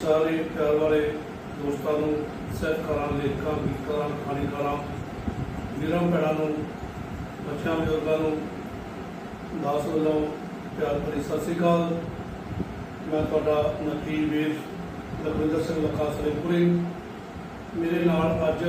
सारे प्यार वाले दोस्तों को ਸਾਹਿਤਕਾਰਾਂ ਲੇਖਕਾਂ ਗੀਤਕਾਰਾਂ ਕਹਾਣੀਕਾਰਾਂ ਵੀਰਾਂ ਭੈਣਾਂ ਨੂੰ ਬੱਚਿਆਂ ਬਜ਼ੁਰਗਾਂ ਨੂੰ ਦਾਸ ਵੱਲੋਂ ਪਿਆਰ ਭਰੀ ਸਤਿ ਸ਼੍ਰੀ ਅਕਾਲ। मैं ਤੁਹਾਡਾ ਨਕੀ ਵੀਰ ਲਖਵਿੰਦਰ ਸਿੰਘ ਲੱਖਾ ਸਲੇਮਪੁਰੀ। ਮੇਰੇ ਨਾਲ ਅੱਜ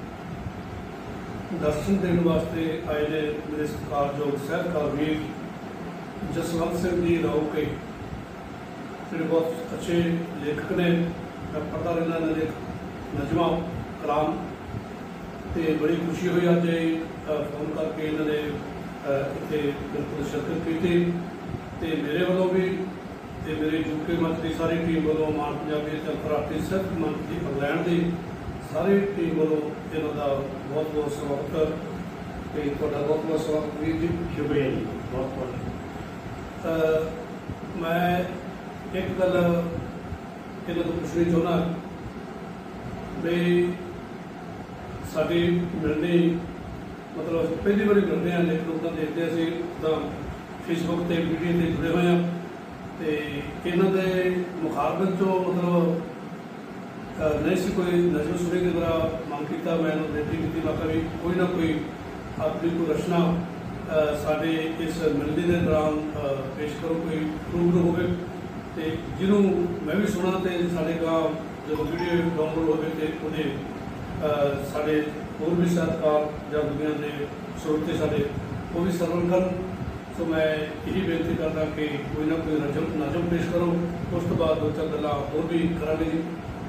ਦਰਸ਼ਨ ਦੇਣ ਵਾਸਤੇ ਆਏ ਨੇ ਮੇਰੇ ਸਤਿਕਾਰਯੋਗ ਸਾਹਿਤਕਾਰ ਵੀਰ ਜਸਵੰਤ ਸਿੰਘ ਜੀ ਰੌਕੇ, ਜਿਹੜੇ ਬਹੁਤ ਅੱਛੇ ਲੇਖਕ ਨੇ। मैं पढ़ता रहना इन्होंने लेख नजमा कलाम तो बड़ी खुशी हुई अज फोन करके इन्होंने इतने बिल्कुल शिरकत की। तो मेरे वालों भी तो मेरे यूके मंच की सारी टीम वालों मान पंजाबी अंतरराष्ट्रीय साहित्य मंच की इंग्लैंड की सारी टीम वालों इन्हों का बहुत बहुत स्वागत। तो थोड़ा बहुत बहुत स्वागत वीर जी। शुक्रिया जी, बहुत बहुत। मैं एक गल इन्हों को पुछनी चाहना भी साड़ी मिलनी मतलब पहली बार मिलते हैं, लेकिन उदा देखते अभी उदा फेसबुक से वीडियो से जुड़े हुए हैं। तो इन्हों के मुखारबत चो मतलब नहीं सी कोई नजर सुनी की तरह मंग किया, मैं बेनती की मैं कभी कोई ना कोई अपनी कोई रचना साढ़े इस मिलनी के दौरान पेश करो, कोई रूबरू हो जिन्हों मैं भी सुना तो साढ़े गाँव जो वीडियो डाउनलोड हो साढ़े होर भी साहित्यकार या दुनिया के स्रोते साढ़े वो भी सरल कर। तो मैं यही बेनती करता कि कोई ना कोई नजम पेश करो, उस तो बाद दो चार गल्लां होर भी करांगे जी।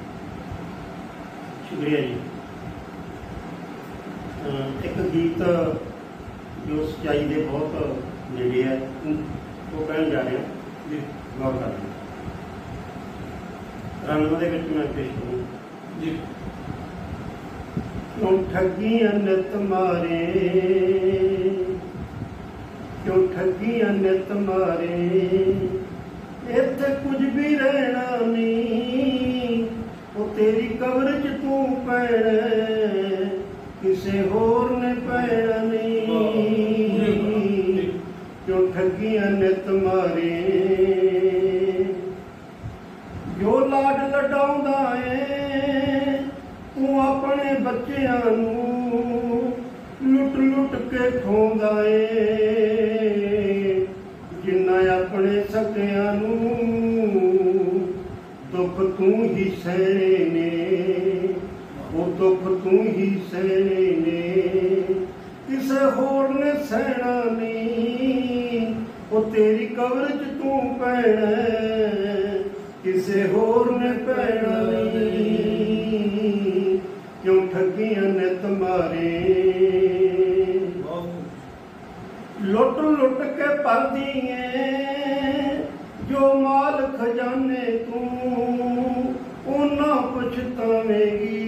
शुक्रिया जी। एक गीत जो सच्चाई के बहुत नेड़े है वो कहन जा रहा जी, गौर कर लें। रंगों के मैं पेश करूँ जी। क्यों ठगियां नित मारे, क्यों ठगियां नित मारे, इत्थे कुछ भी रहना नहीं, वो तेरी कब्र च तू पैना, किसे होर ने पैना नहीं। क्यों ठगियां नित मारे, जो लाड लडाउंदा है तू अपने बच्चियां नूं लुट लुट के खोंदा है, जिन्ना अपने सकियां नूं दुख तू ही सहने ने, वो दुख तू ही सहने ने, किसे होर ने सहना नहीं, वो तेरी कब्र च तू पैना, किसे होर ने पैना नहीं। क्यों ठगियां नित मारे, लुट लुट के पलदी है जो माल खजाने तू उन्ना पछतावेगी,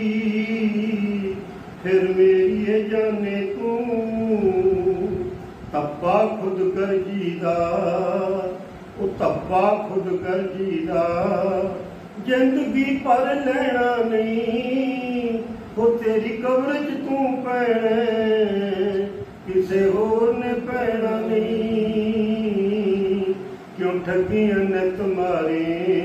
फिर मेरी जाने तू तब्बा खुद कर जीदा, वो तब्बा खुद कर जीदा, जिंदगी पर लेना नहीं, वो तेरी कब्र च तू पैना, किसे होर ने पैना नहीं। क्यों ठगियां नित मारे,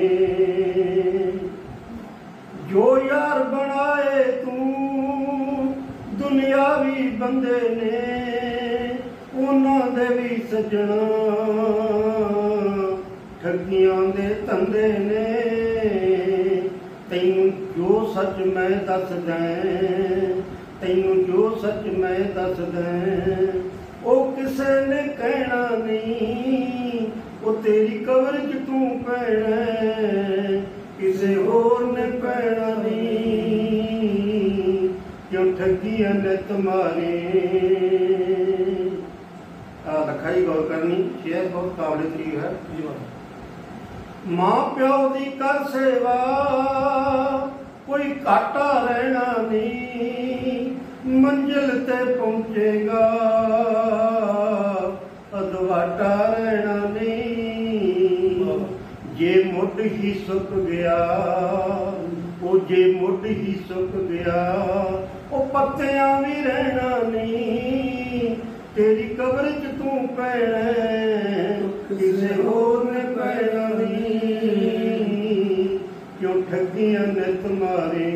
जो यार बनाए तू दुनियावी बंदे ने, उन्हां दे भी सजना ठगियां दे धंधे ने। तैनू जो सच मैं दस दें, तैनू जो सच मैं दस दें, वो किसे ने कहना नहीं, वो तेरी कब्र च तू पैना, किसे होर ने पैना नहीं। क्यों ठगियां नित मारे। लखाई गौर करनी, शेर बहुत काबिल तरीफ है जी। मां प्यो दी कर सेवा कोई घाटा रहना नहीं, मंजिल ते पहुंचेगा अधवाटा रहना नहीं। जे मुड ही सुक गया, वो जे मुड ही सुक गया, वो पत्तियां भी रहना नहीं, तेरी कब्र च तू पैना, किसे होर ने पैना नहीं। क्यों ठगियां ने तुम्हारे।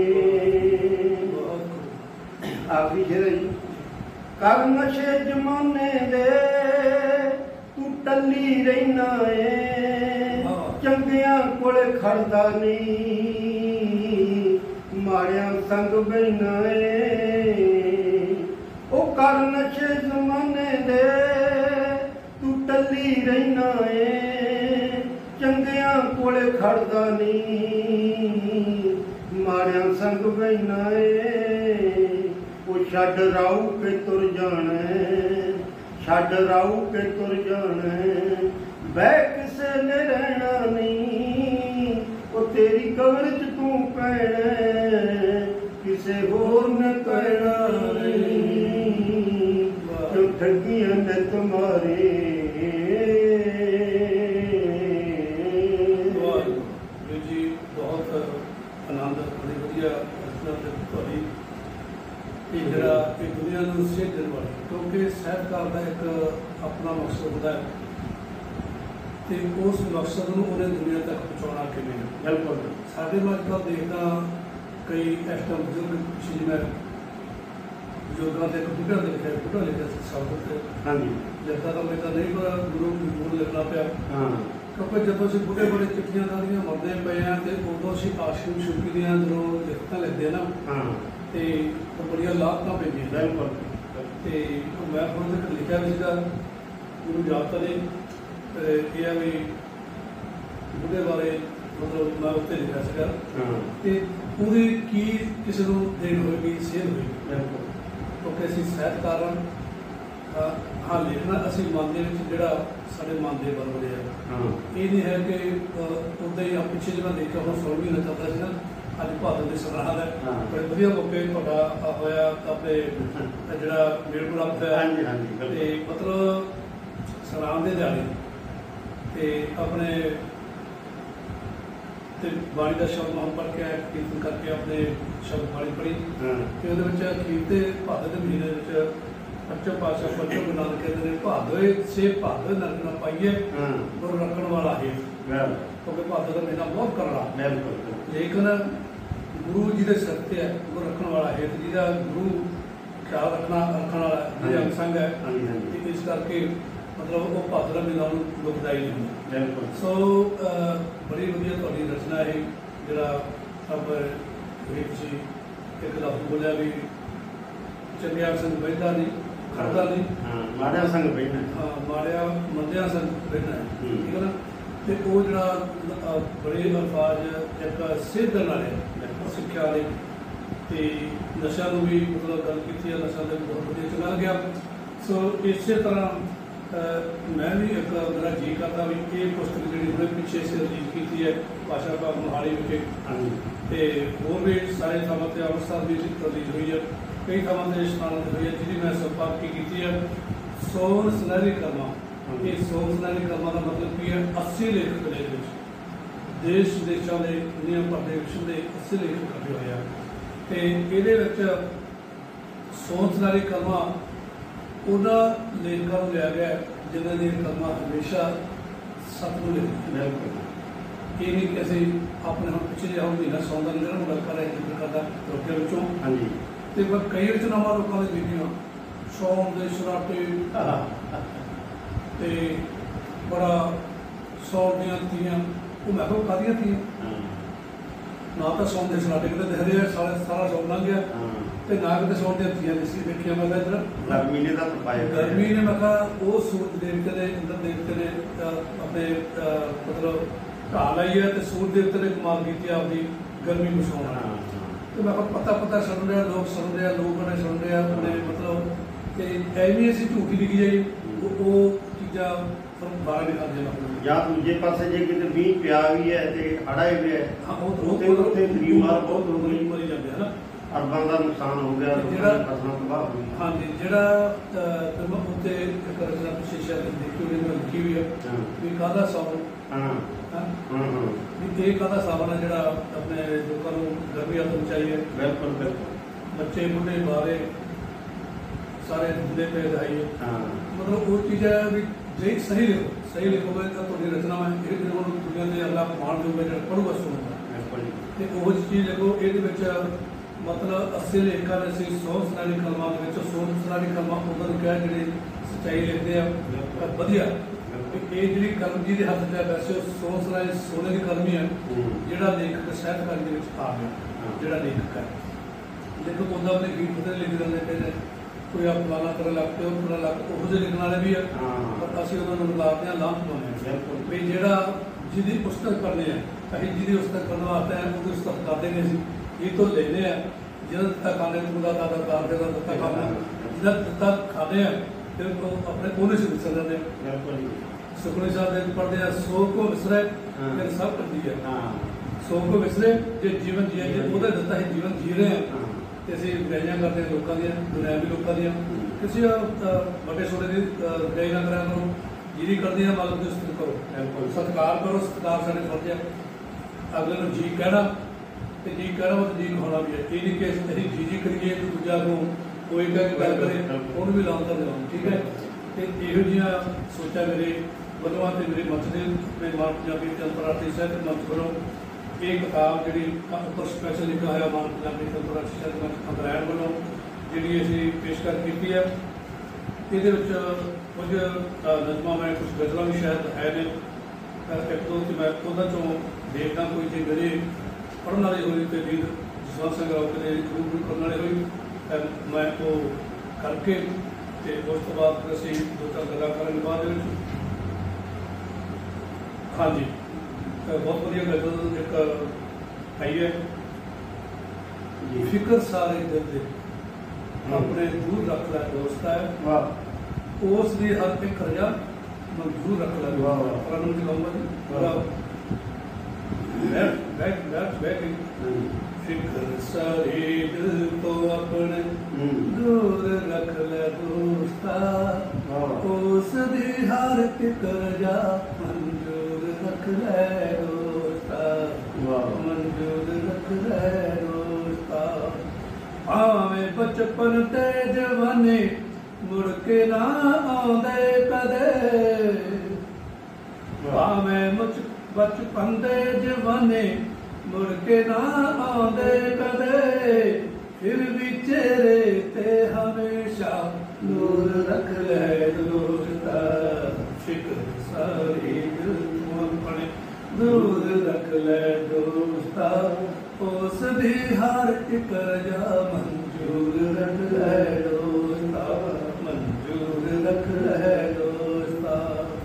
आखिरी शेर है जी। कर नशे जमाने दे तू टल्ली रहना है, चंगियां कोले खड़दा नहीं, माड़ियां संग बहना है। ओ कर नशे जमाने दे तू टल्ली रहना है, चंगियां कोले खड़दा नहीं, माड़ियां संग बहना है। वो छड्ड राऊ के तुर जाना, छड्ड राऊ के तुर जाना, बह किसे ने रहना नहीं, वो तेरी कबर च तू पैना, किसे होर ने पैना नहीं, क्यों ठगियां ने तुम्हारे। जी बहुत आनंद, बड़ी वधिया रचना ਇਹ ਜਿਹੜਾ ਇਹ ਦੁਨੀਆ ਨੂੰ ਸੇਧ ਦੇਣ ਵਾਲੀ, ਕਿਉਂਕਿ ਸਾਹਿਤਕਾਰ ਦਾ ਇੱਕ ਆਪਣਾ ਮਕਸਦ ਹੁੰਦਾ ਹੈ ਤੇ ਉਸ ਮਕਸਦ ਨੂੰ ਉਹਨੇ ਦੁਨੀਆ ਤੱਕ ਪਹੁੰਚਾਉਣਾ ਕਿਵੇਂ ਹੈ। ਬਿਲਕੁਲ ਸਾਡੇ ਮੈਂ ਅੱਜ ਕੱਲ੍ਹ ਦੇਖਦਾ ਕਈ ਇਸ ਟਾਈਮ ਬਜ਼ੁਰਗ ਪਿੱਛੇ ਮੈਂ ਬਜ਼ੁਰਗਾਂ ਦੇ ਬੁੱਢਾ ਲਿਖਿਆ ਸੀ ਸ਼ਬਦ ਤੇ। ਹਾਂਜੀ ਜਿੱਦਾਂ ਤਾਂ ਮੈਂ ਤਾਂ ਨਹੀਂ ਪਰ ਗੁਰੂ ਲਿਖਣਾ ਪਿਆ। ਹਾਂ ਕਿਉਂਕਿ ਜਦੋਂ ਅਸੀਂ ਬੁੱਢੇ ਬੜੇ ਚਿੱਠੀਆਂ ਦਾਦੀਆਂ ਮਰਦੇ ਪਏ ਹਾਂ ਤੇ ਉਦੋਂ ਅਸੀਂ ਆਸ਼ਿਮ ਸ਼ੁਕੀ ਦੀਆਂ ਜਦੋਂ ਲਿਖਤਾਂ ਲਿਖਦੇ ਨਾ ਹਾਂ ਤੇ ਬੜੀਆਂ ਲਾਭਤਾਂ ਪੈਂਦੀਆਂ। ਬਿਲਕੁਲ ਤੇ ਮੈਂ ਹੁਣ ਤੱਕ ਲਿਖਿਆ ਵੀ ਸੀਗਾ ਗੁਰੂ ਜਾਪਤਾ ਨੇ ਇਹ ਆ ਵੀ ਬੁੱਢੇ ਬਾਰੇ ਮਤਲਬ ਮੈਂ ਉੱਤੇ ਲਿਖਿਆ ਸੀਗਾ ਤੇ ਉਹਦੀ ਕੀ ਕਿਸੇ ਨੂੰ ਦੇਣ ਹੋਏਗੀ, ਸੇਧ ਹੋਏਗੀ। ਬਿਲਕੁਲ ਕਿਉਂਕਿ ਅਸੀਂ ਸਾਹਿਤਕਾਰ ਹਾਂ ਲਿਖਣਾ ਅਸੀਂ ਮਨ ਦੇ ਵਿੱਚ ਜਿਹੜਾ ਸਾਡੇ ਮਨ ਦੇ ਬਦਲਦੇ ਆ। ਇਹ ਨਹੀਂ ਹੈ ਕਿ ਉੱਦਾਂ ਹੀ ਪਿੱਛੇ ਜਿਹੜਾ ਦੇਖਿਆ ਹੁਣ ਸੁਣ ਵੀ ਨਾ ਚੱਲਦਾ ਸੀ ਨਾ, ਅੱਜ ਭਾਰਤ ਦੇ ਸਰਾਹ ਹੈ ਬੜੇ ਵਧੀਆ ਮੌਕੇ ਤੁਹਾਡਾ ਹੋਇਆ ਆਪਣੇ ਜਿਹੜਾ ਮੇਲ ਮਿਲਾਪ ਹੋਇਆ। ਹਾਂਜੀ ਹਾਂਜੀ ਤੇ ਮਤਲਬ ਸਰਾਹ ਦੇ ਦਿਹਾੜੇ ਤੇ ਆਪਣੇ ਤੇ ਬਾਣੀ ਦਾ ਸ਼ਬਦ ਮਹਾਂ ਪੜ੍ਹ ਕੇ ਕੀਰਤਨ ਕਰਕੇ ਆਪਣੇ ਸ਼ਬਦ ਬਾਣੀ ਪੜ੍ਹੀ ਤੇ ਉਹਦੇ ਵਿੱਚ ਅਖੀਰ ਤੇ ਭਾਦੋ ਦੇ ਮਹੀਨੇ ਵਿੱਚ ਸੱਚੇ ਪਾਤਸ਼ਾਹ ਪੰਜੋ ਗੁਰੂ ਨਾਨਕ ਕਹਿੰਦੇ ਨੇ ਭਾਦੋਏ ਸੇ ਭਾਦੋ ਨਰਕ ਨਾ ਪਾਈਏ ਗੁਰੂ ਰੱਖਣ ਵਾਲਾ ਹੈ। ਕਿਉਂਕਿ ਭਾਦੋ ਦਾ ਮਹੀਨਾ ਬਹੁਤ ਕਰੜਾ, ਲੇਕਿਨ ਗੁਰੂ ਜੀ ਦੇ ਸਿਰ ਤੇ ਹੈ ਗੁਰੂ ਰੱਖਣ ਵਾਲਾ ਹੈ, ਜਿਹਦਾ ਗੁਰੂ ਖਿਆਲ ਰੱਖਣ ਵਾਲਾ ਜਿਹਦੇ ਅੰਗ ਸੰਗ ਹੈ। ਇਸ ਕਰਕੇ ਮਤਲਬ ਉਹ ਭਾਦੋ ਦਾ ਮਹੀਨਾ ਨੂੰ ਦੁਖਦਾਈ ਨਹੀਂ ਹੁੰਦਾ। ਸੋ ਬੜੀ ਵਧੀਆ ਤੁਹਾਡੀ ਰਚਨਾ ਹੈ ਜਿਹੜਾ ਸਭ ਤੁਸੀਂ ਇੱਕ ਲਫ਼ਜ਼ ਬੋਲਿਆ ਵੀ ਚੰਗਿਆ ਸੰਗ ਬਹਿੰਦਾ ਨਹੀਂ ਖੜਦਾ ਨਹੀਂ, ਮਾੜਿਆ ਸੰਗ ਬਹਿਣਾ, ਹਾਂ ਮਾੜਿਆ ਮੰਦਿਆਂ ਸੰਗ ਬਹਿਣਾ ਹੈ, ਠੀਕ ਹੈ ਨਾ। ਤੇ ਉਹ ਜਿਹੜਾ ਬੜੇ ਅਲਫਾਜ਼ ਇੱਕ ਸਿੱਧ ਨਾਲ ਸਿੱਖਿਆ ਵਾਲੇ ਤੇ ਨਸ਼ਾ ਨੂੰ ਵੀ ਮਤਲਬ ਗੱਲ ਕੀਤੀ ਹੈ, ਨਸ਼ਾ ਦੇ ਬਹੁਤ ਵਧੀਆ ਚਲਾ ਗਿਆ। ਸੋ ਇਸੇ ਤਰ੍ਹਾਂ ਮੈਂ ਵੀ ਇੱਕ ਮੇਰਾ ਜੀ ਕਰਦਾ ਵੀ ਇਹ ਪੁਸਤਕ ਜਿਹੜੀ ਹੁਣੇ ਪਿੱਛੇ ਸੇ ਰਿਲੀਜ਼ ਕੀਤੀ ਹੈ ਭਾਸ਼ਾ ਭਾਗ ਮੋਹਾਲੀ ਵਿਖੇ ਤੇ ਹੋਰ ਵੀ ਸਾਰੇ ਥਾਵਾਂ 'ਤੇ ਅੰਮ੍ਰਿਤਸਰ ਵੀ ਰਿਲੀਜ਼ ਹੋਈ ਹੈ, ਕਈ ਥਾਵਾਂ 'ਤੇ ਸਥਾਨਾਂ 'ਤੇ ਹੋਈ ਹੈ, ਜਿਹਦੀ ਮੈਂ ਸੰਪਾਦਕੀ ਕੀਤੀ ਹੈ। ਸੋਨ ਸੁਨਹਿਰੀ ਕਲਮਾਂ, ਇਹ ਸੋਨ ਸੁਨਹਿਰੀ ਕਲਮਾਂ ਦਾ ਮਤਲਬ ਕੀ ਹੈ? 80 ਲੇਖਕ ਨੇ ਇਹਦੇ ਵਿੱਚ, ਦੇਸ਼ ਵਿਦੇਸ਼ਾਂ ਦੇ ਦੁਨੀਆ ਭਰ ਦੇ ਵਿਸ਼ਵ ਦੇ 80 ਲੇਖਕ ਇਕੱਠੇ ਹੋਏ ਆ ਤੇ ਇਹਦੇ ਵਿੱਚ ਸੋਨ ਸੁਨਹਿਰੀ ਕਲਮਾਂ ਉਹਨਾਂ ਲੇਖਕਾਂ ਨੂੰ ਲਿਆ ਗਿਆ ਜਿਨ੍ਹਾਂ ਦੀਆਂ ਕਲਮਾਂ ਹਮੇਸ਼ਾ ਸੱਚ ਨੂੰ ਲਿਖਦੀਆਂ। ਇਹ ਨਹੀਂ ਕਿ ਅਸੀਂ ਆਪਣੇ ਹੁਣ ਪਿੱਛੇ ਜਿਹਾ ਮਹੀਨਾ ਸੌਂਦਾ ਨਹੀਂ ਰਹਿਣਾ ਗੱਲ ਕਰ ਰਹੇ ਜ਼ਿਕਰ ਕਰਦਾ ਲੋਕਾਂ ਵਿੱਚੋਂ ਤੇ ਪਰ ਕਈ ਵਿੱਚ ਨਵਾਂ ਲੋਕਾਂ ਦੇ ਬੀਬੀਆਂ ਸੌਣ ਦੇ ਸਰਾਟੇ ਤੇ ਬੜਾ ਸੌਣ ਦੀਆਂ ਤੀਆਂ, ਉਹ ਮੈਂ ਕਿਹਾ ਕਾਹਦੀਆਂ ਤੀਆਂ ਨਾ ਤਾਂ ਸੌਣ ਦੇ ਸਰਾਟੇ ਕਿਤੇ ਦਿਖਦੇ ਆ, ਸਾਰਾ ਸੌਣ ਲੰਘ ਗਿਆ ਤੇ ਨਾ ਕਿਤੇ ਸੌਣ ਦੀਆਂ ਤੀਆਂ ਦਿਸੀ ਦੇਖਿਆ। ਮੈਂ ਕਿਹਾ ਇੱਧਰ ਗਰਮੀ ਨੇ ਮੈਂ ਕਿਹਾ ਉਹ ਸੂਰਜ ਦੇਵਤੇ ਨੇ ਇੰਦਰ ਦੇਵਤੇ ਨੇ ਆਪਣੇ ਮਤਲਬ ਢਾਹ ਲਾਈ ਹੈ ਤੇ ਸੂਰਜ ਦੇਵਤੇ ਨੇ ਕਮਾਲ ਕੀਤੀ ਆਪਦੀ ਗਰਮੀ ਬਸਾਉਣਾ। ਤੇ ਮੈਂ ਕਿਹਾ ਪਤਾ ਸੁਣ ਰਿਹਾ, ਲੋਕ ਸੁਣ ਰਿਹਾ, ਲੋਕ ਨੇ ਸੁਣ ਰਿਹਾ ਆਪਣੇ ਮਤਲਬ ਤੇ ਐਵੇਂ ਅਸੀਂ ਝੂਠੀ ਲਿਖੀ ਜਾਈ ਉਹ ਚੀਜ਼ਾਂ ਸਾਨੂੰ ਬਾਹਰ ਨਹੀਂ ਖਾਂਦੀਆਂ। ਜਾਂ ਦੂਜੇ ਪਾਸੇ ਜੇ ਕਿਤੇ ਮੀਂਹ ਪਿਆ ਵੀ ਹੈ ਤੇ ਹੜਾ ਹੀ ਪਿਆ ਉੱਥੇ ਬਿਮਾਰ ਬਹੁਤ ਹੋ ਗਈ, ਮਰੀ ਜਾਂਦੇ ਹਨ, ਅਰਬਾਂ ਦਾ ਨੁਕਸਾਨ ਹੋ ਗਿਆ, ਫਸਲਾਂ ਤਬਾਹ ਹੋ ਗਈ। ਹਾਂਜੀ ਜਿਹੜਾ ਫਿਲਮ ਉੱਤੇ ਇੱਕ ਰਚਨਾ ਵਿਸ਼ੇਸ਼ਾ ਦੇਖੀ ਹੋਈ ਮੈਂ ਲਿਖੀ ਵੀ ਹੈ ਵੀ ਕਾਹਦਾ ਸੌਣ ਵੀ ਇਹ ਕਾਹਦਾ ਸਾਵਣ ਹੈ ਜਿਹੜਾ ਆਪਣੇ ਲੋਕਾਂ ਨੂੰ ਗਰਮੀ ਤੋਂ ਬਚਾਈ ਹੈ। ਬਿਲਕੁਲ ਬੱਚੇ ਬੁੱਢੇ ਬਾਰੇ ਸਾਰੇ ਹੁੰਦੇ ਪਏ ਦਿਖਾਈ ਹੈ। ਮਤਲਬ ਉਹ ਚੀਜ਼ ਹੈ ਵੀ ਜੇ ਸਹੀ ਲਿਖੋਗੇ ਤਾਂ ਤੁਹਾਡੀ ਰਚਨਾ ਹੈ ਇਹ ਹੁਣ ਦੁਨੀਆ ਦੇ ਅਗਲਾ ਮਾਣ ਦੇਊਗਾ ਜਿਹੜਾ ਪੜੂਗਾ ਸੁਣੂਗਾ। ਤੇ ਉਹ ਚੀਜ਼ ਦੇਖੋ ਇਹਦੇ ਵਿੱਚ ਮਤਲਬ ਅਸਲ ਲੇਖਾਂ ਨੇ ਅਸੀਂ 100 ਸਲਾਨੀ ਕਲਮਾਂ ਦੇ ਵਿੱਚ 100 ਸਲਾਨੀ ਕਲਮਾਂ ਉਹਨਾਂ ਨੂੰ ਕਿਹਾ ਜਿਹੜੇ ਸੱਚਾਈ ਲਿਖਦੇ ਆ ਤਾਂ ਵਧੀਆ ਤੇ ਇਹ ਜਿਹੜੀ ਕਲਮ ਜਿਹਦੇ ਹੱਥ 'ਚ ਹੈ ਵੈਸੇ ਉਹ 100 ਸਲਾਨੀ ਸੋਨੇ ਦੀ ਕਲਮ ਹੀ ਹੈ ਜਿਹੜਾ ਲੇਖਕ ਸਾਹਿਤਕਾਰੀ ਦੇ ਵਿੱਚ ਆ ਗਿਆ ਜਿਹੜਾ ਲੇਖਕ ਹੈ ਲੇਖਕ ਉਹਦਾ ਆਪਣੇ ਗੀਤ ਤੇ ਲਿਖ ਦਿੰਦੇ ਪਏ ਨੇ ਕੋਈ ਆ ਫਲਾਣਾ ਕਰਨ ਲੱਗ ਪਿਆ ਉਹ ਕਰਨ ਲੱਗ ਉਹੋ ਜਿਹੇ ਲਿਖਣ ਵਾਲੇ ਵੀ ਆ ਪਰ ਅਸੀਂ ਉਹਨਾਂ ਨੂੰ ਲਾਉਂਦੇ ਹਾਂ ਲਾਂਭ ਪਾਉਂਦੇ ਹਾਂ ਵੀ ਜਿਹੜਾ ਜਿਹਦੀ ਪੁਸਤਕ ਪੜ੍ਹਦੇ ਆ ਅਸੀਂ ਜਿਹਦੀ ਪੁਸਤਕ ਪੜ੍ਹਨ ਵਾਸਤੇ ਹੈ ਉਹਦੀ ਪੁਸਤਕ ਕਰਦੇ ਨੇ ਅਸੀਂ ਇਹ ਤੋਂ ਲੈਂਦੇ ਆ ਜਿਹਦਾ ਦਿੱਤਾ ਖਾਣੇ ਦਾ ਦਾਦਾ ਦਾਦੇ ਦਾ ਦਿੱਤਾ ਖਾਣਾ ਜਿਹਦਾ ਦਿੱਤਾ ਖਾਂਦੇ ਆ ਫਿਰ ਉਹ ਆਪਣੇ ਕੋਲੇ ਸੇ ਵਿਸਰ ਜਾਂਦੇ ਆ ਸੁਖਮਨੀ ਸਾਹਿਬ ਦੇ ਪੜ੍ਹਦੇ ਆ ਸੋ ਕੋ ਵਿਸਰੇ ਫਿਰ ਸਭ ਕਰਦੀ ਹੈ ਸੋ ਕੋ ਵਿਸਰੇ ਜੇ ਜੀਵਨ ਜੀਏ ਜੇ ਉਹਦਾ ਦਿੱਤਾ ਹੈ ਜੀਵਨ ਜੀ ਰਹੇ ਆ ਤੇ ਅਸੀਂ ਬੁਰਾਈਆਂ ਕਰਦੇ ਹਾਂ ਲੋਕਾਂ ਦੀਆਂ ਦੁਨਿਆਵੀ ਲੋਕਾਂ ਦੀਆਂ ਕਿਸੇ ਵੱਡੇ ਛੋਟੇ ਦੀ ਬੁਰਾਈ ਨਾ ਕਰਿਆ ਕਰੋ ਜਿਹੜੀ ਕਰਦੇ ਆ ਮਾਲਕ ਦੀ ਉਸਤਤ ਕਰੋ ਸਤਿਕਾਰ ਕਰੋ ਸਤਿਕਾਰ ਸਾਡੇ ਫਰਜ਼ ਹੈ ਅਗਲੇ ਨੂੰ ਜੀ ਕਹਿਣਾ ਤੇ ਜੀ ਕਹਿਣਾ ਉਹ ਜੀ ਹੋਣਾ ਵੀ ਹੈ ਇਹ ਨਹੀਂ ਕਿ ਅਸੀਂ ਜੀ ਕਰੀਏ ਤੇ ਦੂਜਾ ਨੂੰ ਕੋਈ ਕਹਿ ਕੇ ਗੱਲ ਕਰੇ ਉਹਨੂੰ ਵੀ ਲਾਉਣ ਤਾਂ ਦਿਲਾਉਂ ਠੀਕ ਹੈ ਤੇ ਇਹੋ ਜਿਹੀਆਂ ਸੋਚਾਂ ਮੇਰੇ ਵੱਲੋਂ ਤੇ ਮੇਰੇ ਮਤ ਦੇ ਮੈਂ ਮਾਨ ਪੰਜਾਬੀ ਤੇ ਅੰਤਰਰਾਸ਼ਟਰੀ ਸਾਹਿਤ ਮੰਚ ਵੱਲੋਂ ਇਹ ਕਿਤਾਬ ਜਿਹੜੀ ਉੱਪਰ ਸਪੈਸ਼ਲ ਲਿਖਿਆ ਹੋਇਆ ਮਾਨ ਪੰਜਾਬੀ ਤੇ ਅੰਤਰਰਾਸ਼ਟਰੀ ਸਾਹਿਤ ਮੰਚ ਅੰਗਰੇਜ਼ ਵੱਲੋਂ ਜਿਹੜੀ ਅਸੀਂ ਪੇਸ਼ਕਸ਼ ਕੀਤੀ ਹੈ ਇਹਦੇ ਵਿੱਚ ਕੁਝ ਨਜ਼ਮਾਂ ਮੈਂ ਕੁਝ ਗਜ਼ਲਾਂ ਵੀ ਸ਼ਾਇਦ ਹੈ ਨੇ ਇੱਕ ਦੋ ਤੇ ਮੈਂ ਉਹਨਾਂ ਚੋਂ ਦੇਖਦਾ ਕੋਈ ਜੇ ਮੇਰੇ ਪੜ੍ਹਨ ਵਾਲੀ ਹੋਈ ਤੇ ਵੀਰ ਜਸਵੰਤ ਸਿੰਘ ਰਾਉਤ ਦੇ ਗਰੁੱਪ ਕਰਨ ਵਾਲੇ ਹੋਈ ਤਾਂ ਮੈਂ ਉਹ ਕਰਕੇ ਤੇ ਉਸ ਤੋਂ ਬਾਅਦ ਅਸੀਂ ਦੋ ਚਾਰ ਗੱਲਾਂ ਕਰਨ ਬਾਅਦ ਵਿੱਚ ਹਾਂਜੀ ਬਹੁਤ ਵਧੀਆ ਗਜ਼ਲ ਇੱਕ ਆਈ ਹੈ ਫਿਕਰ ਸਾਰੇ ਦਿਲ ਦੇ ਆਪਣੇ ਦੂਰ ਰੱਖ ਲੈ ਦੋਸਤਾ ਹੈ ਉਸ ਦੀ ਹਰ ਇੱਕ ਰਜਾ ਮਨਜ਼ੂਰ ਰੱਖ ਲੈ ਪ੍ਰਣਮ ਜੀ ਕਹੂੰਗਾ ਬੈਠ ਫਿਕਰ ਸਾਰੇ ਦਿਲ ਤੋਂ ਆਪਣੇ ਦੂਰ ਰੱਖ ਲੈ ਦੋਸਤਾ ਉਸ ਦੀ ਹਰ ਇੱਕ ਰਜਾ ਮਨਜ਼ੂਰ ਰੱਖ ਲੈ ਦੋਸਤਾ ਮਨਜ਼ੂਰ ਰੱਖ ਲੈ ਦੋਸਤਾ ਭਾਵੇਂ ਬਚਪਨ ਤੇ ਜਵਾਨੀ ਮੁੜ ਕੇ ਨਾ ਆਉਂਦੇ ਕਦੇ ਭਾਵੇਂ ਬਚਪਨ ਦੇ ਜਵਾਨੀ ਮੁੜ ਕੇ ਨਾ ਆਉਂਦੇ ਕਦੇ ਫਿਰ ਵੀ ਚਿਹਰੇ ਤੇ ਹਮੇਸ਼ਾ ਨੂਰ ਰੱਖ ਲੈ ਦੋਸਤਾ ਫਿਕਰ ਸਾਰੀ ਦਿਲ ਤੋਂ ਆਪਣੇ ਦੂਰ ਰੱਖ ਲੈ ਦੋਸਤਾ ਉਸ ਦੀ ਹਰ ਇੱਕ ਰਜਾ ਮਨਜ਼ੂਰ ਰੱਖ ਲੈ ਦੋਸਤਾ ਮਨਜ਼ੂਰ ਰੱਖ ਲੈ ਦੋਸਤਾ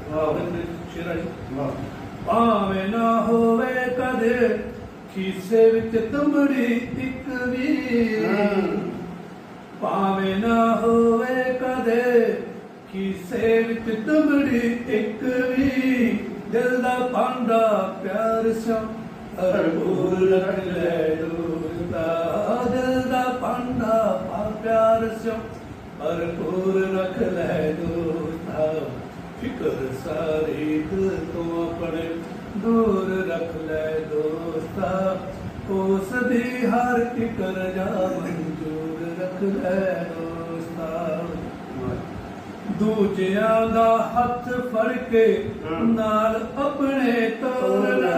ਭਾਵੇਂ ਨਾ ਹੋਵੇ ਕਦੇ ਖੀਸੇ ਵਿੱਚ ਤੁੰਬੜੀ ਇੱਕ ਵੀ ਭਾਵੇਂ ਨਾ ਹੋਵੇ ਕਦੇ ਖੀਸੇ ਵਿੱਚ ਤੁੰਬੜੀ ਇੱਕ ਵੀ ਦਿਲ ਦਾ ਭਾਂਡਾ ਪਿਆਰ ਸਿਓ ਭਰਪੂਰ ਰੱਖ ਲੈ ਦੋਸਤਾ ਦਿਲ ਦਾ ਭਾਂਡਾ ਪਿਆਰ ਸਿਓ ਭਰਪੂਰ ਰੱਖ ਲੈ ਦੋਸਤਾ ਫਿਕਰ ਸਾਰੀ ਦਿਲ ਤੋਂ ਆਪਣੇ ਦੂਰ ਰੱਖ ਲੈ ਦੋਸਤਾ ਉਸ ਦੀ ਹਰ ਇੱਕ ਰਜਾ ਮਨਜ਼ੂਰ ਰੱਖ ਲੈ ਦੋਸਤਾ ਦੂਜਿਆਂ ਦਾ ਹੱਥ ਫੜ ਕੇ ਨਾਲ ਆਪਣੇ ਤੋਰਨਾ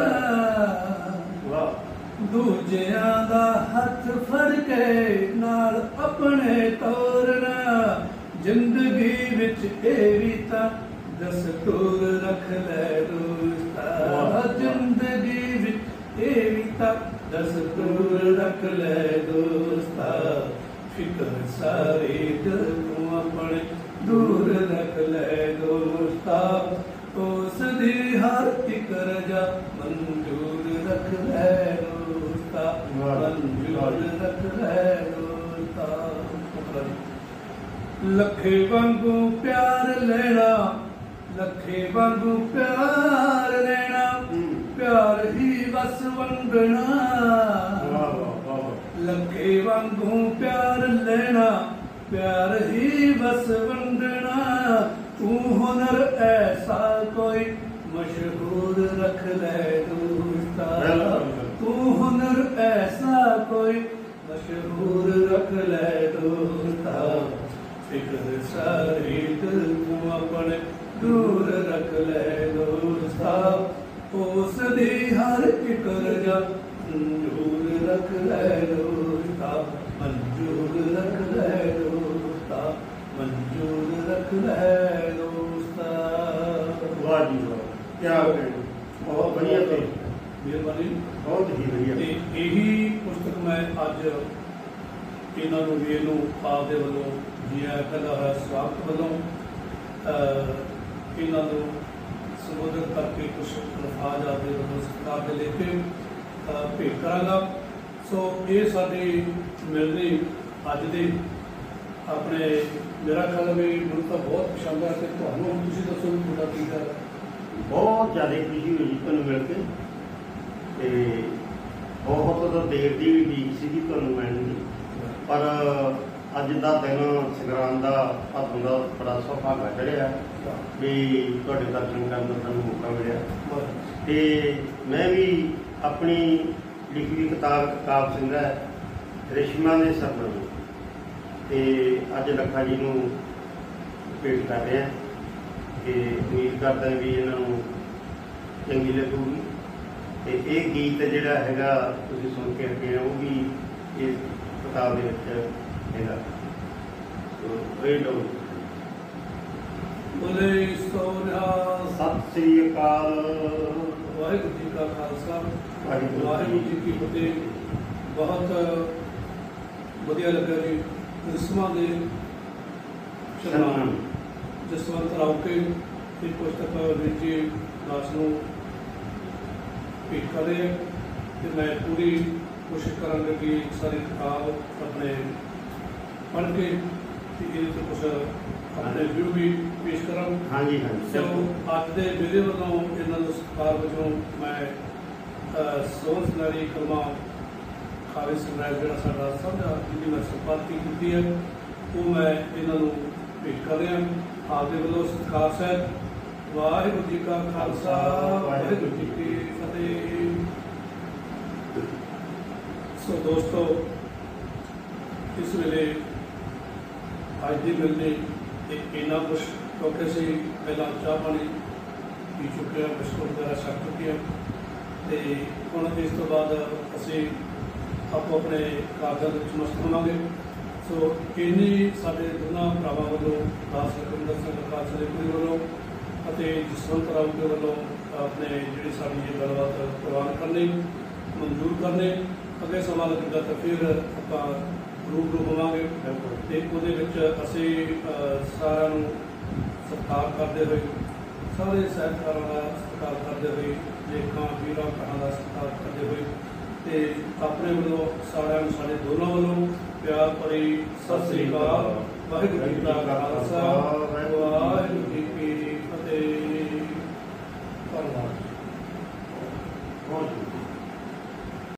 ਦੂਜਿਆਂ ਦਾ ਹੱਥ ਫੜ ਕੇ ਨਾਲ ਆਪਣੇ ਤੋਰਨਾ ਜ਼ਿੰਦਗੀ ਵਿੱਚ ਇਹ ਵੀ ਤਾਂ ਦਸਤੂਰ ਰੱਖ ਲੈ ਦੋਸਤਾ ਜ਼ਿੰਦਗੀ ਵਿੱਚ ਇਹ ਵੀ ਤਾਂ ਦਸਤੂਰ ਰੱਖ ਲੈ ਦੋਸਤਾ ਫਿਕਰ ਸਾਰੇ ਦਿਲ ਤੋਂ ਆਪਣੇ ਦੂਰ ਰੱਖ ਲੈ ਦੋਸਤਾ ਉਸ ਦੀ ਹਰ ਇੱਕ ਰਜਾ ਮਨਜ਼ੂਰ ਰੱਖ ਲੈ ਦੋਸਤਾ ਮਨਜ਼ੂਰ ਰੱਖ ਲੈ ਦੋਸਤਾ ਲੱਖੇ ਵਾਂਗੂ ਪਿਆਰ ਲੈਣਾ ਲੱਖੇ ਵਾਂਗੂ ਪਿਆਰ ਲੈਣਾ ਪਿਆਰ ਹੀ ਵਸ ਵੰਡਣਾ ਲੱਖੇ ਵਾਂਗੂ ਪਿਆਰ ਲੈਣਾ ਪਿਆਰ ਹੀ ਵਸ ਵੰਡਣਾ ਤੂੰ ਹੁਨਰ ਐਸਾ ਕੋਈ ਮਸ਼ਹੂਰ ਰੱਖ ਲੈ ਦੋਸਤਾ ਤੂੰ ਹੁਨਰ ਐਸਾ ਕੋਈ ਮਸ਼ਹੂਰ ਰੱਖ ਲੈ ਦੋਸਤਾ ਫਿਕਰ ਸਾਰੀ ਦਿਲ ਤੋਂ ਆਪਣੇ ਦੂਰ ਰੱਖ ਲੈ ਦੋਸਤਾ ਉਸ ਦੀ ਹਰ ਇੱਕ ਰਜਾ ਮਨਜ਼ੂਰ ਰੱਖ ਲੈ ਦੋਸਤਾ, ਮਨਜ਼ੂਰ ਰੱਖ ਲੈ ਦੋਸਤਾ, ਮਨਜ਼ੂਰ ਰੱਖ ਲੈ ਦੋਸਤਾ। ਵਾਹ ਜੀ ਵਾਹ, ਕਿਆ ਕਹਿਣਾ, ਬਹੁਤ ਵਧੀਆ ਤੇ ਮਿਹਰਬਾਨੀ। ਬਹੁਤ ਹੀ ਵਧੀਆ। ਤੇ ਇਹੀ ਪੁਸਤਕ ਮੈਂ ਅੱਜ ਇਹਨਾਂ ਨੂੰ ਵੀ ਇਹਨੂੰ ਆਪ ਦੇ ਵੱਲੋਂ ਜੀ ਆਇਆਂ ਕਹਿੰਦਾ ਹੋਇਆ ਸਵਾਗਤ ਵੱਲੋਂ ਇਹਨਾਂ ਨੂੰ ਸੰਬੋਧਨ ਕਰਕੇ ਕੁਝ ਅਲਫਾਜ਼ ਆਪਦੇ ਵੱਲੋਂ ਸਤਿਕਾਰ ਦੇ ਲੈ ਕੇ ਭੇਟ ਕਰਾਂਗਾ। ਸੋ ਇਹ ਸਾਡੀ ਮਿਲਣੀ ਅੱਜ ਦੀ ਆਪਣੇ ਮੇਰਾ ਖਿਆਲ ਵੀ ਮੈਨੂੰ ਤਾਂ ਬਹੁਤ ਪਸੰਦ ਹੈ ਤੇ ਤੁਹਾਨੂੰ ਤੁਸੀਂ ਦੱਸੋ ਵੀ ਤੁਹਾਡਾ ਕੀ ਖਿਆਲ ਹੈ? ਬਹੁਤ ਜ਼ਿਆਦਾ ਖੁਸ਼ੀ ਹੋਈ ਤੁਹਾਨੂੰ ਮਿਲ ਕੇ ਤੇ ਬਹੁਤ ਤਾਂ ਦੇਰ ਦੀ ਵੀ ਉਡੀਕ ਸੀਗੀ ਤੁਹਾਨੂੰ ਮਿਲਣ ਦੀ, ਪਰ ਅੱਜ ਦਾ ਦਿਨ ਸੰਗਰਾਂਦ ਦਾ ਭਾਦੋਂ ਦਾ ਬੜਾ ਸੁਭਾਗਾ ਚੜ੍ਹਿਆ ਵੀ ਤੁਹਾਡੇ ਦਰਸ਼ਨ ਕਰਨ ਦਾ ਸਾਨੂੰ ਮੌਕਾ ਮਿਲਿਆ। ਤੇ ਮੈਂ ਵੀ ਆਪਣੀ ਲਿਖੀ ਹੋਈ ਕਿਤਾਬ ਕਾਬ ਸਿੰਘ ਹੈ ਰੇਸ਼ਮਾਂ ਦੇ ਸਰਬਣ ਤੇ ਅੱਜ ਲੱਖਾ ਜੀ ਨੂੰ ਭੇਟ ਕਰ ਰਹੇ ਹਾਂ ਤੇ ਉਮੀਦ ਕਰਦਾ ਵੀ ਇਹਨਾਂ ਨੂੰ ਚੰਗੀ ਲੱਗੂਗੀ। ਤੇ ਇਹ ਗੀਤ ਜਿਹੜਾ ਹੈਗਾ ਤੁਸੀਂ ਸੁਣ ਕੇ ਹਟੇ ਹੋ, ਉਹ ਵੀ ਇਸ ਕਿਤਾਬ ਦੇ ਵਿੱਚ ਹੈਗਾ। ਇਹ ਲਓ। ਬੋਲੇ ਸੋਨਿਹਾ ਸਤਿ ਸ੍ਰੀ ਅਕਾਲ। ਵਾਹਿਗੁਰੂ ਜੀ ਕਾ ਖਾਲਸਾ, ਵਾਹਿਗੁਰੂ ਵਾਹਿਗੁਰੂ ਜੀ ਕੀ ਫਤਿਹ। ਬਹੁਤ ਵਧੀਆ ਲੱਗਾ ਜੀ ਕ੍ਰਿਸਮਾਂ ਦੇ ਸ਼ਰਨਾਮ ਜਸਵੰਤ ਰਾਉਕੇ ਦੀ ਪੁਸਤਕ ਵੀਰ ਜੀ ਦਾਸ ਨੂੰ ਭੇਟ ਕਰ ਰਹੇ ਹਾਂ ਤੇ ਮੈਂ ਪੂਰੀ ਕੋਸ਼ਿਸ਼ ਕਰਾਂਗਾ ਕਿ ਸਾਰੀ ਕਿਤਾਬ ਆਪਣੇ ਪੜ੍ਹ ਕੇ ਤੇ ਇਹਦੇ ਤੋਂ ਕੁਛ ਆਪਣੇ ਵਿਊ ਵੀ ਪੇਸ਼ ਕਰਾਂ। ਹਾਂਜੀ ਹਾਂਜੀ। ਸੋ ਅੱਜ ਦੇ ਮੇਰੇ ਵੱਲੋਂ ਇਹਨਾਂ ਨੂੰ ਸਤਿਕਾਰ ਵਜੋਂ ਮੈਂ ਸੋਹਣ ਸੁਨਹਿਰੀ ਕਲਮਾਂ ਖਾਲਿਦ ਸਿੰਘ ਜਿਹੜਾ ਸਾਡਾ ਸਾਂਝਾ ਜਿਹਦੀ ਮੈਂ ਸੰਪਾਦਕੀ ਕੀਤੀ ਹੈ ਉਹ ਮੈਂ ਇਹਨਾਂ ਨੂੰ ਭੇਟ ਕਰ ਰਿਹਾ ਆਪ ਦੇ ਵੱਲੋਂ ਸਤਿਕਾਰ ਸਹਿਤ। ਵਾਹਿਗੁਰੂ ਜੀ ਕਾ ਖਾਲਸਾ, ਵਾਹਿਗੁਰੂ ਜੀ ਕੀ ਫਤਿਹ। ਸੋ ਦੋਸਤੋ, ਇਸ ਵੇਲੇ ਅੱਜ ਦੀ ਮਿਲਣੀ ਇੰਨਾ ਕੁਛ ਕਿਉਂਕਿ ਅਸੀਂ ਪਹਿਲਾਂ ਚਾਹ ਪਾਣੀ ਪੀ ਚੁੱਕੇ ਹਾਂ, ਬਿਸਕੁਟ ਵਗੈਰਾ ਛਕ ਚੁੱਕੇ ਹਾਂ ਤੇ ਹੁਣ ਇਸ ਤੋਂ ਬਾਅਦ ਅਸੀਂ ਆਪੋ ਆਪਣੇ ਕਾਰਜਾਂ ਦੇ ਵਿੱਚ ਮਸਤ ਹੋਵਾਂਗੇ। ਸੋ ਇੰਨੀ ਸਾਡੇ ਦੋਨਾਂ ਭਰਾਵਾਂ ਵੱਲੋਂ ਦਾਸ ਲਖਵਿੰਦਰ ਸਿੰਘ ਖਾਲਸਾ ਦੇ ਪੂਰੀ ਵੱਲੋਂ ਅਤੇ ਜਸਵੰਤ ਰਾਉਕੇ ਵੱਲੋਂ ਆਪਣੇ ਜਿਹੜੀ ਸਾਡੀ ਇਹ ਗੱਲਬਾਤ ਪ੍ਰਵਾਨ ਕਰਨੀ ਮਨਜ਼ੂਰ ਕਰਨੇ। ਅੱਗੇ ਸਮਾਂ ਲੱਗੇਗਾ ਤਾਂ ਫਿਰ ਆਪਾਂ ਰੂਬਰੂ ਹੋਵਾਂਗੇ ਤੇ ਉਹਦੇ ਵਿੱਚ ਅਸੀਂ ਸਾਰਿਆਂ ਨੂੰ ਸਤਿਕਾਰ ਕਰਦੇ ਹੋਏ, ਸਾਰੇ ਸਾਹਿਤਕਾਰਾਂ ਦਾ ਸਤਿਕਾਰ ਕਰਦੇ ਹੋਏ, ਲੇਖਕਾਂ ਵੀਰਾਂ ਭਰਾਵਾਂ ਦਾ ਸਤਿਕਾਰ ਕਰਦੇ ਹੋਏ ਤੇ ਆਪਣੇ ਵੱਲੋਂ ਸਾਰਿਆਂ ਨੂੰ ਸਾਡੇ ਦੋਨਾਂ ਵੱਲੋਂ ਪਿਆਰ ਭਰੀ ਸਤਿ ਸ੍ਰੀ ਅਕਾਲ। ਵਾਹਿਗੁਰੂ ਜੀ ਕਾ ਖਾਲਸਾ, ਵਾਹਿਗੁਰੂ ਜੀ ਕੀ ਫਤਿਹ। ਧੰਨਵਾਦ।